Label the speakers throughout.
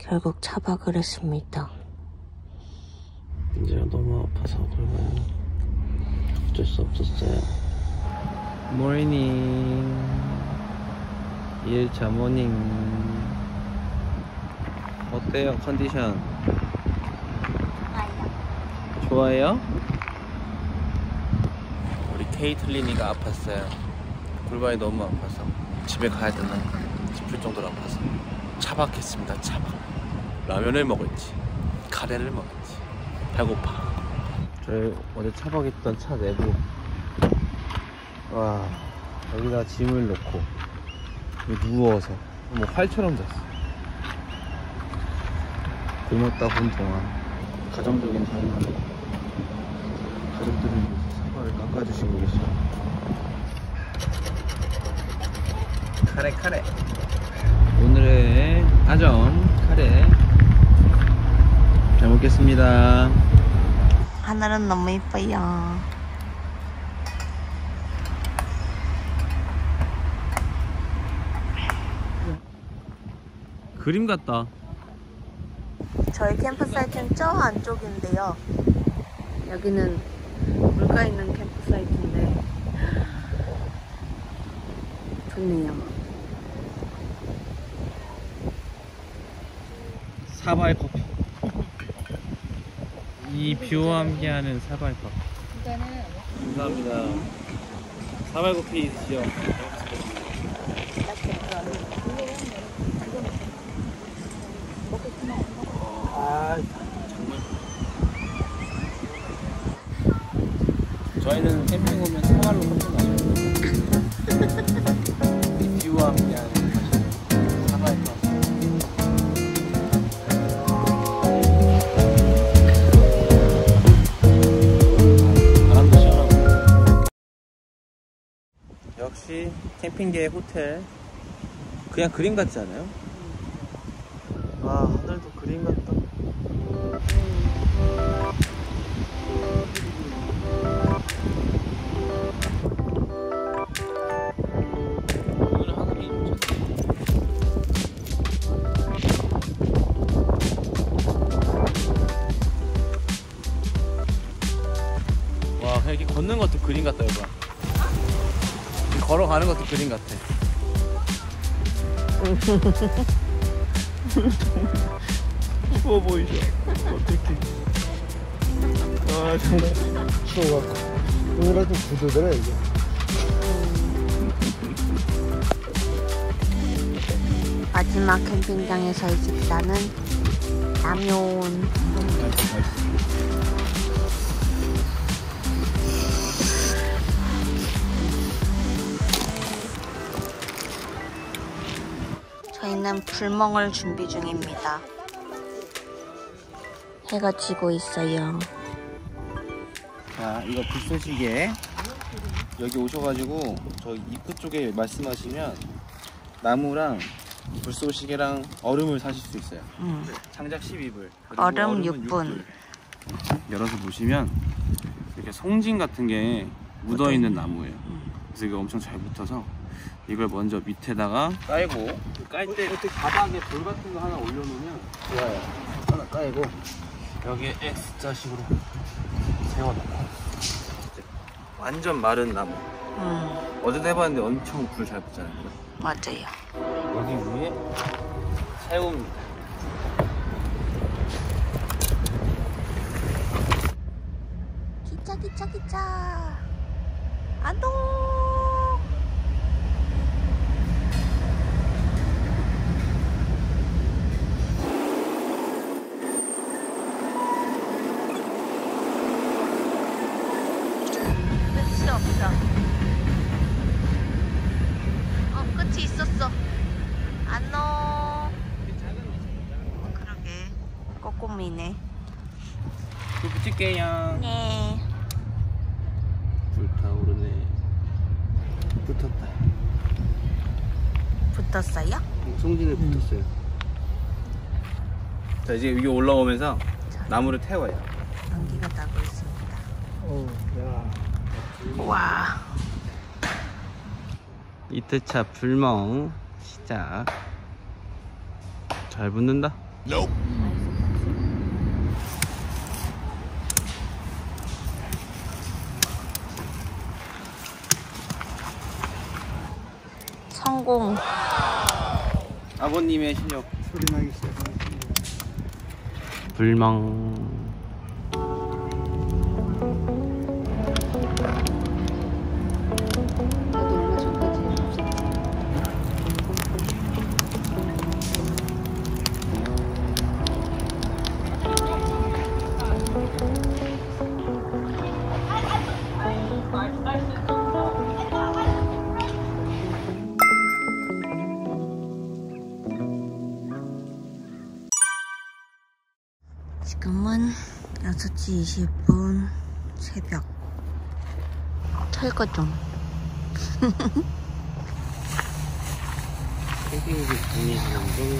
Speaker 1: 결국 차박을 했습니다.
Speaker 2: 이제가 너무 아파서 그러면 어쩔 수 없었어요. 모닝 2일차 모닝. 어때요 컨디션? 좋아요? 우리 케이틀린이가 아팠어요. 골반이 너무 아파서 집에 가야 되나 싶을 정도로 아파서 차박했습니다. 차박. 라면을 먹을지 카레를 먹을지 배고파. 저희 어제 차박했던 차 내부, 와, 여기다 짐을 놓고 여기 누워서 뭐 활처럼 잤어. 굶었다 본 동안 가정적인 삶을 가족들을 위해서 사과를 깎아주시고 계셔요. 카레 오늘의 아점 카레 잘 먹겠습니다.
Speaker 1: 하늘은 너무 이뻐요.
Speaker 2: 그림 같다.
Speaker 1: 저희 캠프사이트는 저 안쪽인데요. 여기는 물가 있는 캠프사이트인데 좋네요.
Speaker 2: 사바이 커피. 이 뷰와 함께하는 사바이 커피. 감사합니다. 사바이 커피 드시죠. 아, 정말. 저희는 캠핑 오면 생활로 혼자 나요. 이 뷰와 함께하는 사바이 커피. 바람도 시원하고. 역시 캠핑계의 호텔. 그냥 그림 같지 않아요? 아, 하늘도 그림 같다. 오늘 하늘이 좋다. 와, 그냥 이렇게 걷는 것도 그림 같다, 여봐. 걸어가는 것도 그림 같아. 추워 보이죠? 어떡해. 아, 정말
Speaker 3: 추워갖고 오늘은 좀 굳어더라 이게.
Speaker 1: 마지막 캠핑장에서의 식사는 라면. 저희는 불멍을 준비 중입니다. 해가 지고 있어요.
Speaker 2: 자, 이거 불 쏘시게 여기 오셔가지고 저 입구 쪽에 말씀하시면 나무랑 불 쏘시개랑 얼음을 사실 수 있어요. 장작 12불.
Speaker 1: 얼음 6분.
Speaker 2: 열어서 보시면 이렇게 송진 같은 게 묻어있는 나무예요. 그래서 이거 엄청 잘 붙어서 이걸 먼저 밑에다가 깔고, 깔 때 이렇게 바닥에 돌 같은 거 하나 올려놓으면 좋아요. 하나 깔고 여기에 X자식으로 세워놓고 완전 마른 나무. 어제도 해봤는데 엄청 불 잘 붙잖아요.
Speaker 1: 맞아요.
Speaker 2: 여기 위에 새우입니다.
Speaker 1: 기차 안동. 끝이 없어. 끝이 있었어. 안녕. 그러게 꼬꼬미네.
Speaker 2: 불 붙일게요.
Speaker 1: 네.
Speaker 2: 불타오르네. 붙었다.
Speaker 1: 붙었어요?
Speaker 2: 송진에 붙었어요. 자, 이제 위에 올라오면서 나무를 태워요.
Speaker 1: 연기가 나고 있습니다.
Speaker 3: 야.
Speaker 1: 와.
Speaker 2: 2트차 불멍 시작. 잘 붙는다.
Speaker 1: 성공.
Speaker 2: 아버님의 실력.
Speaker 3: 소리 나기 시작하네.
Speaker 2: 불망.
Speaker 1: 나도 얼마 전까지 지금은 6시 20분 새벽. 철거 좀.
Speaker 2: 캠핑기 분위기는 좀.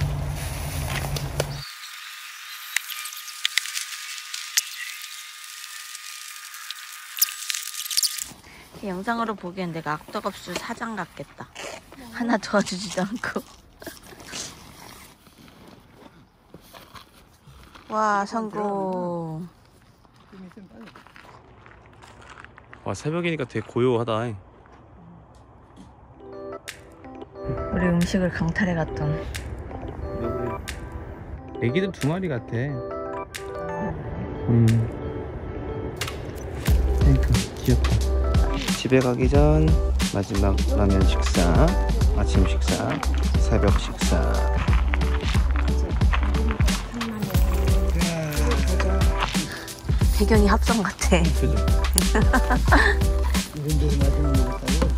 Speaker 1: 영상으로 보기엔 내가 악덕업수 사장 같겠다. 하나 도와주지도 않고. 와, 성공.
Speaker 2: 와, 새벽이니까 되게 고요하다.
Speaker 1: 우리 음식을 강탈해 갔던.
Speaker 2: 애기들 2마리 같아. 그러니까 귀엽다. 집에 가기 전 마지막 라면 식사, 아침 식사, 새벽 식사.
Speaker 1: 배경이 합성 같아.
Speaker 2: 그죠?
Speaker 3: 이런 데서 나중에 먹었다고?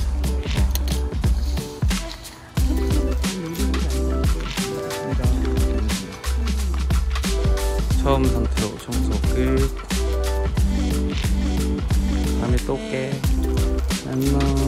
Speaker 2: 처음 상태로 청소 끝. 다음에 또 올게. 안녕.